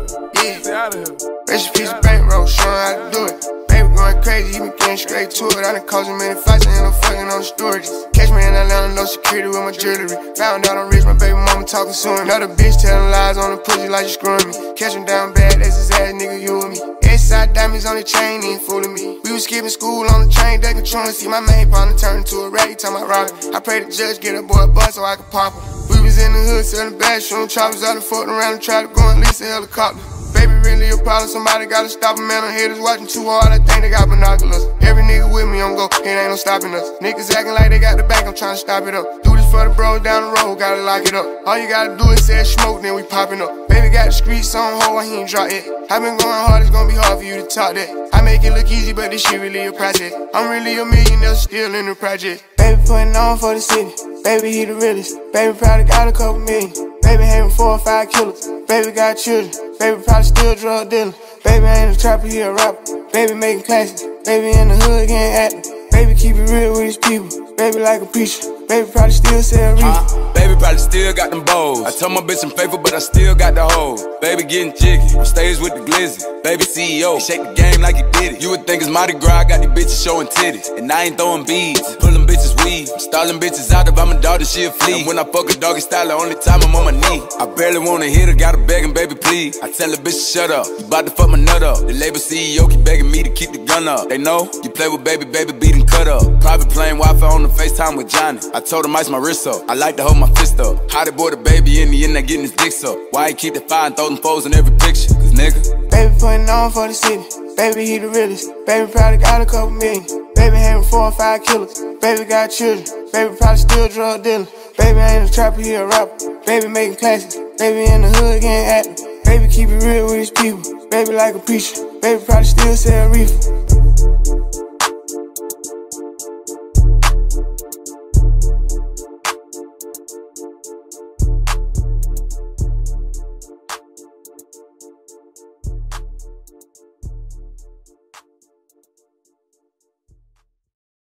Yeah. Stay out of here. Rest in peace, bankroll, showing how to do it. Baby going crazy, he been getting straight to it. I done caused him many fights, I ain't no fucking on stories. Catch me in Atlanta, no security with my jewelry. Found out I'm rich, my baby mama talking soon. Another bitch telling lies on the pussy like you screwing me. Catch him down bad, that's his ass, nigga, you and me. S-side diamonds on the chain, he ain't fooling me. We was skipping school on the train, they controlling. See my main partner turn into a rat, he talking about robbing. I pray the judge get a boy a bus so I can pop him. We was in the hood selling bad, shooting choppers out and fucking around and try to go and lease a helicopter. Baby really a problem, somebody gotta stop him, man. I'm haters watching too hard, I think they got binoculars. Every nigga with me on go, it ain't no stopping us. Niggas acting like they got the bank, I'm trying to stop it up. Do this for the bros down the road, gotta lock it up. All you gotta do is say smoke, then we popping up. Baby got the streets on hold, he ain't drop it. I been going hard, it's gonna be hard for you to talk that. I make it look easy, but this shit really a project. I'm really a millionaire, still in the project. Baby putting on for the city, baby he the realest. Baby probably got a couple million. Baby having 4 or 5 killers. Baby got children. Baby probably still drug dealing. Baby ain't a trapper, he a rapper. Baby making classics. Baby in the hood getting active. Baby keep it real with his people. Baby like a preacher. Baby probably still sell reefer. Baby probably still got them bows. I told my bitch I'm faithful, but I still got the hoes. Baby getting jiggy, on stage with the glizzy. Baby CEO, he shake the game like he did it. You would think it's Mardi Gras, I got these bitches showing titties. And I ain't throwing beads, pulling bitches weed. I'm stalling bitches out, if I'm a dog, then she a flea. And when I fuck a doggy style, the only time I'm on my knee. I barely wanna hit her, gotta beg him, baby please. I tell the bitch to shut up, you bout to fuck my nut up. The label CEO keep begging me to keep the gun up. They know, you play with baby, baby beat and cut up. Private plane, Wi-Fi on the FaceTime with Johnny. I told him ice my wrist up, I like to hold my fist up. How they boy the baby in the end, getting his dicks up. Why he keep the fire and throw them foes in every picture? Cause nigga, baby putting on for the city. Baby he the realest. Baby probably got a couple million. Baby having 4 or 5 killers. Baby got children. Baby probably still drug dealing. Baby ain't a trapper, he a rapper. Baby making classics. Baby in the hood getting active. Baby keep it real with his people. Baby like a preacher. Baby probably still sell reefer.